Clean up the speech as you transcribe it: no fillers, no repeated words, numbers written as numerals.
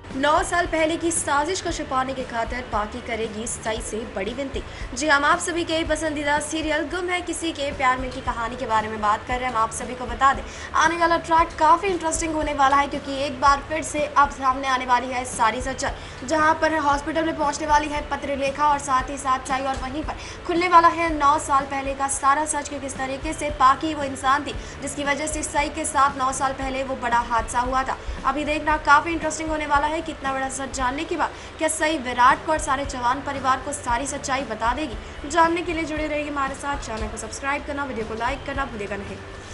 9 साल पहले की साजिश को छिपाने की खातिर पाकि करेगी सई से बड़ी विनती। जी हम आप सभी के पसंदीदा सीरियल गुम है किसी के प्यार में की कहानी के बारे में बात कर रहे हैं। हम आप सभी को बता दें आने वाला ट्रैक काफी इंटरेस्टिंग होने वाला है, क्योंकि एक बार फिर से अब सामने आने वाली है सारी सच्चाई, जहां पर हॉस्पिटल में पहुंचने वाली है पत्रलेखा और साथ ही साथ सई, और वहीं पर खुलने वाला है 9 साल पहले का सारा सच कि किस तरीके से पाकि वो इंसान थी जिसकी वजह से सई के साथ 9 साल पहले वो बड़ा हादसा हुआ था। अभी देखना काफी इंटरेस्टिंग होने वाला है। कितना बड़ा सच जानने के बाद क्या सई विराट को और सारे चौहान परिवार को सारी सच्चाई बता देगी? जानने के लिए जुड़े रहिए हमारे साथ। चैनल को सब्सक्राइब करना, वीडियो को लाइक करना भूलेगा नहीं।